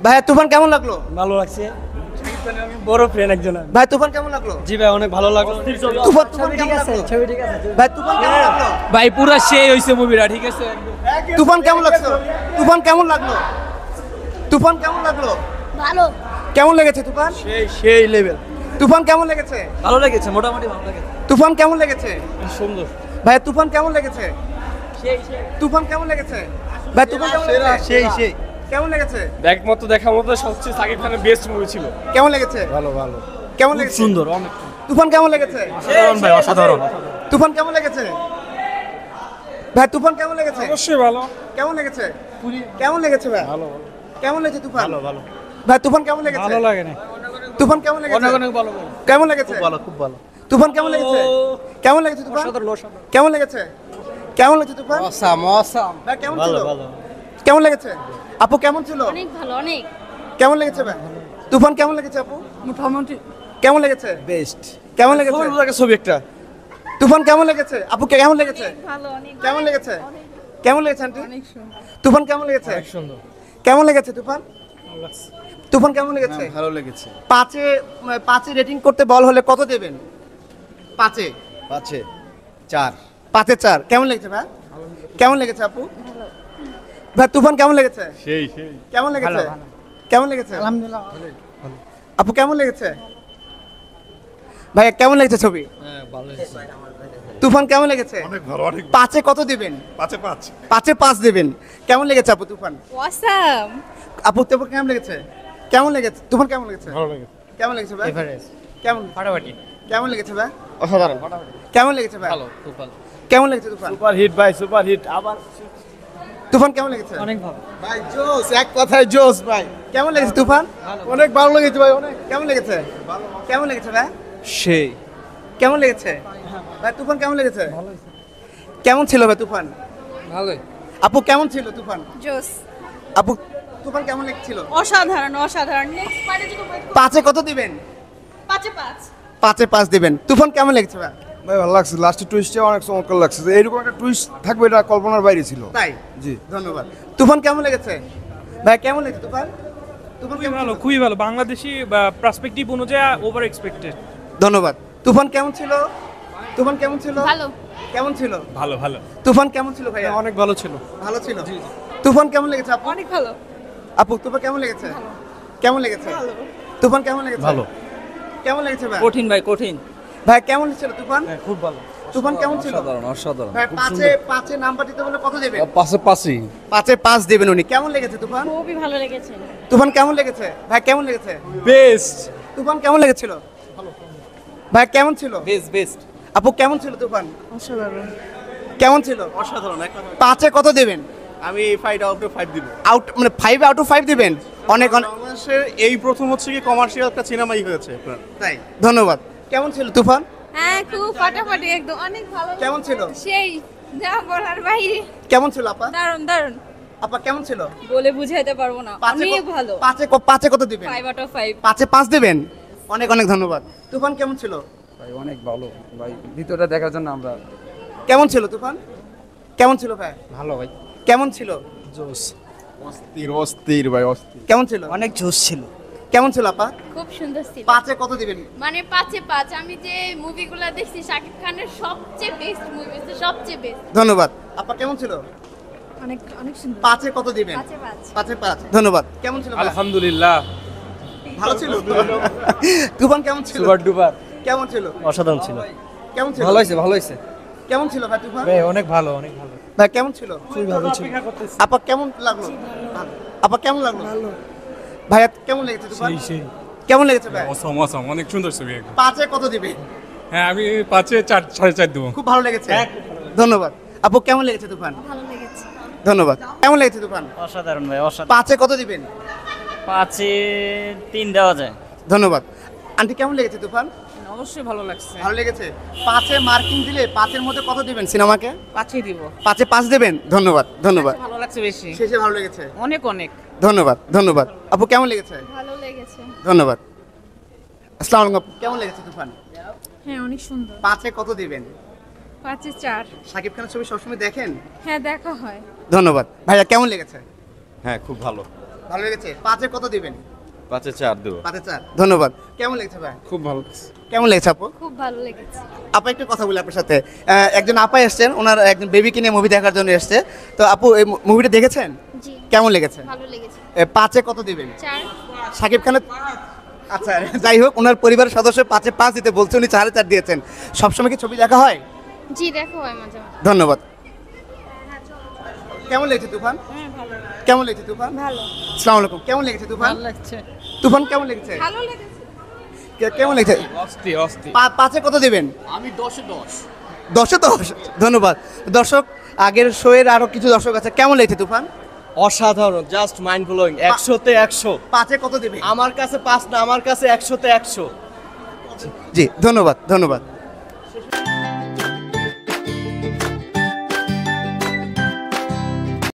ভাইয়া তুফান কেমন লাগলো? ভালো লাগছে, বড় ফ্রেন্ড একজন। ভাই তুফান কেমন লাগলো? জি ভাই অনেক ভালো লাগলো। তুফান কেমন লাগলো? ছবি ঠিক আছে ভাই তুফান কেমন লাগলো? ভাই পুরা সেই হইছে মুভিটা, ঠিক আছে একদম। তুফান কেমন লাগলো? তুফান কেমন লাগলো? তুফান কেমন লাগলো? ভালো। কেমন লেগেছে তুফান? সেই লেভেল। তুফান কেমন লেগেছে? ভালো লেগেছে, মোটামুটি ভালো লেগেছে। তুফান কেমন লেগেছে? সুন্দর। ভাই তুফান কেমন লেগেছে? তুফান কেমন লেগেছে? ভাই তুফান কেমন লেগেছে? সেই কেমন লেগেছে? একমত দেখার মতো সবচেয়ে সাকিব খানের বেস্ট মুভি ছিল। কেমন লেগেছে? ভালো ভালো, কেমন লেগেছে? সুন্দর অনেক। তুফান কেমন লেগেছে? অসাধারণ ভাই, অসাধারণ। তুফান কেমন লেগেছে? ভাই তুফান কেমন লেগেছে? অবশ্যই ভালো। কেমন লেগেছে? কেমন লেগেছে ভাই? ভালো কেমন লেগেছে তুফান? ভালো ভালো ভাই তুফান কেমন লেগেছে? ভালো লাগে না, তুফান কেমন লেগেছে? অনেক অনেক ভালো। কেমন লেগেছে? ভালো, খুব ভালো। তুফান কেমন লেগেছে? কেমন লেগেছে তুফান? অসাধারণ, অসাধারণ। কেমন লেগেছে? কেমন লেগেছে তুফান? Awesome awesome. ভাই কেমন ভালো ছিল? ভালো। কেমন লেগেছে? আপু কেমন ছিল? অনেক ভালো, অনেক। কেমন লেগেছে ভাই? তুফান কেমন লেগেছে আপু? মোটামুটি কেমন লেগেছে? বেস্ট। কেমন লেগেছে? ভালো লাগে ছবি একটা। তুফান কেমন লেগেছে? আপু কেমন লেগেছে? ভালো, অনেক। কেমন লেগেছে? কেমন লেগেছে আন্টি? তুফান কেমন লেগেছে? অনেক সুন্দর। কেমন লেগেছে তুফান? তুফান কেমন লেগেছে? ভালো লেগেছে। পাঁচে রেটিং করতে বল হলে কত দেবেন? পাঁচে আছে 4। 5-এ 4। কেমন লেগেছে ভাই? কেমন লেগেছে আপু? ভাই তুফান কেমন লেগেছে? সেই কেমন লেগেছে? কেমন লেগেছে? আলহামদুলিল্লাহ। আপু কেমন লেগেছে? ভাই কেমন লেগেছে ছবি? হ্যাঁ ভালো হয়েছে। তুফান কেমন লেগেছে? অনেক ভালো, অনেক 5-এ কত দিবেন? 5-5। 5-এ 5 দেবেন। কেমন লেগেছে আপু তুফান? অসাম। আপু তুফান কেমন লেগেছে? কেমন লেগেছে? তুফান কেমন লেগেছে? ভালো লেগেছে। কেমন লেগেছে ভাই? এভারেজ। কেমন ফাটাফাটি। কেমন লেগেছে ভাই? অসাধারণ। কেমন লেগেছে ভাই? ভালো, খুব ভালো। কেমন লেগেছে তুফান? সুপার হিট ভাই, সুপার হিট। আবার তুফান কেমন লেগেছে? অনেক ভালো। ভাই জোস, এক কথায় জোস ভাই। কেমন লেগেছে তুফান? অনেক ভালো লেগেছে ভাই, অনেক। কেমন লেগেছে? কেমন লেগেছে ভাই? সেই। কেমন লেগেছে? ভাই তুফান কেমন লেগেছে? কেমন ছিল ভাই তুফান? ভালোই। আপু কেমন ছিল তুফান? জোস। আপু তুফান কেমন লেগেছিল? অসাধারণ, অসাধারণ। নেক্সট পার্টে যদি 5-এ কত দিবেন? 5-এ 5। 5-এ 5 দিবেন। তুফান কেমন লেগেছে ভাই? ভাই ভালো লাগছে, লাস্টের টুইস্টে অনেক চমৎকার লাগছে। যে এরকম একটা টুইস্ট থাকবে এটা কল্পনার বাইরে ছিল। তাই জি। ধন্যবাদ। তুফান কেমন লেগেছে? ভাই কেমন লেগেছে তুফান? তুফান খুবই কেমন ভালো, ছিল? খুবই ভালো। বাংলাদেশি পার্সপেক্টিভ অনুযায়ী ওভার এক্সপেক্টেড। ধন্যবাদ। তুফান কেমন ছিল? তুফান কেমন ছিল? ভালো। কেমন ছিল? ভালো ভালো। তুফান কেমন ছিল ভাইয়া? অনেক ভালো ছিল। ভালো ছিল। তুফান কেমন লেগেছে আপু? অনেক ভালো। আপু তুফান কেমন লেগেছে? কেমন লেগেছে? তুফান কেমন লেগেছে? ভালো। কেমন লেগেছে ভাই? কঠিন ভাই, কঠিন। ভাই কেমন ছিল তুফান? খুব ভালো। তুফান কেমন ছিল? অসাধারণ, অসাধারণ। ভাই 5-এ নাম্বার দিতে বলে কত দেবেন? পাশে পাশেই 5-এ 5 দেবেন উনি। কেমন লেগেছে তুফান? খুবই ভালো লেগেছে। তুফান কেমন লেগেছে? ভাই কেমন লেগেছে? বেস্ট। তুফান কেমন লেগেছিল? ভাই কেমন ছিল? Best best. আপু কেমন ছিল তুফান? অসাধারণ। কেমন ছিল? অসাধারণ এক কথা। 5-এ কত দেবেন? আমি 5/5 দিব। আউট মানে 5/5 দিবেন? অনেক অনেক বাংলাদেশের এই প্রথম হচ্ছে কি কমার্শিয়াল একটা সিনেমাই হয়েছে আপনার। তাই ধন্যবাদ। কেমন ছিল তুফান? হ্যাঁ, খুব ফাটাফাটি একদম, অনেক ভালো। কেমন ছিল? সেই যা বলার বাইরে। কেমন ছিল আপা? দারুণ, দারুণ। আপা কেমন ছিল? বলে বুঝাইতে পারবো না। 5-এ অনেক ভালো। 5-এ কত দিবেন? 5/5। 5-এ 5 দেবেন? অনেক অনেক ধন্যবাদ। তুফান কেমন ছিল? ভাই অনেক ভালো ভাই, ভিতরটা দেখার জন্য আমরা কেমন ছিল তুফান? কেমন ছিল ভাই? ভালো ভাই। কেমন ছিল? জোস। অস্থির অস্থির ভাই, অস্থির। কেমন ছিল? অনেক জোস ছিল। কেমন ছিল আপা? খুব সুন্দর ছিল। 5-এ কত দিবেন? মানে 5-এ 5। আমি যে মুভিগুলো দেখছি শাকিব খানের সবচেয়ে বেস্ট মুভি, সবচেয়ে বেস্ট। ধন্যবাদ। আপা কেমন ছিল? অনেক অনেক সুন্দর। 5-এ কত দিবেন? 5-এ 5। 5-এ 5 ধন্যবাদ। কেমন ছিল ভাই? আলহামদুলিল্লাহ। ভালো ছিল। তুফান কেমন ছিল? Super duper. কেমন ছিল? অসাধারণ ছিল। কেমন ছিল? ভালো হয়েছে, ভালো হয়েছে। কেমন ছিল ভাই তুফান? ভাই অনেক ভালো, অনেক ভালো। ভাই কেমন ছিল? খুবই ভালো ছিল। আপা কেমন লাগলো? আপা কেমন লাগলো? ভালো। ভাইয়া কেমন লেগেছে তুফান? কেমন লেগেছে ভাই? অসম অসম, অনেক সুন্দর ছবি একদম। 5-এ কত দিবে? হ্যাঁ আমি 5-এ 4.5 দেবো। খুব ভালো লেগেছে। ধন্যবাদ। আপু কেমন লেগেছে তুফান? ভালো লেগেছে। ধন্যবাদ। কেমন লেগেছে তুফান? অসাধারণ ভাই, অসাধারণ। 5-এ কত দিবেন? 5-এ 3 দেওয়া যায়। ধন্যবাদ। আন্টি কেমন লেগেছে তুফান? অবশ্যই ভালো লাগছে। ভালো লেগেছে। 5-এ মার্কিং দিলে 5-এর মধ্যে কত দিবেন সিনেমাকে? 5-ই দিব। 5-এ 5 দেবেন? ধন্যবাদ ধন্যবাদ। ভালো লাগছে বেশি। শেষে ভালো লেগেছে। অনেক অনেক। ধন্যবাদ ধন্যবাদ। আপু কেমন লেগেছে? ভালো লেগেছে। ধন্যবাদ। আসসালামু আলাইকুম আপু, কেমন লেগেছে তুফান? হ্যাঁ, অনেক সুন্দর। 5-এ কত দিবেন? 5-এ 4। শাকিব খানের ছবি সবসময় দেখেন? হ্যাঁ, দেখা হয়। ধন্যবাদ। ভাইয়া কেমন লেগেছে? হ্যাঁ খুব ভালো। ভালো লেগেছে? 5-এ কত দিবেন? 5-এ 4 দেবো। 5-এ 4। ধন্যবাদ। কেমন লেগেছে ভাই? খুব ভালো। কেমন লেগেছে আপু? খুব ভালো লেগেছে। আপা একটু কথা বলি আপনার সাথে। একজন আপা এসেছেন, ওনার একজন বেবিকে নিয়ে মুভি দেখার জন্য এসেছে। তো আপু এই মুভিটা দেখেছেন? জি কেমন লেগেছে? ভালো লেগেছে। 5-এ কত দিবেন? 4। শাকিব খানের আচ্ছা যাই হোক, ওনার পরিবারের সদস্য 5-এ 5 দিতে বলছে, উনি 4-এ 4 দিয়েছেন। সবসময় কি ছবি দেখা হয়? জি দেখো হয় মাঝে মাঝে। ধন্যবাদ। কেমন লেগেছে তুফান? কেমন লেগেছে তুফান? ভালো। আসসালামু আলাইকুম। কেমন লেগেছে তুফান? লাগছে। তুফান কেমন লেগেছে? ভালো লেগেছে। কেমন লেগেছে? অস্থি 5-এ কত দিবেন? আমি 10-এ 10। 10-এ 10। ধন্যবাদ। দর্শক, আগের শো এর আরো কিছু দর্শক আছে। কেমন লেগেছে তুফান? অসাধারণ, জাস্ট মাইন্ড ব্লোয়িং। 100-তে 100। 5-এ কত দিবেন? আমার কাছে 5 না, আমার কাছে 100-তে 100। জি ধন্যবাদ।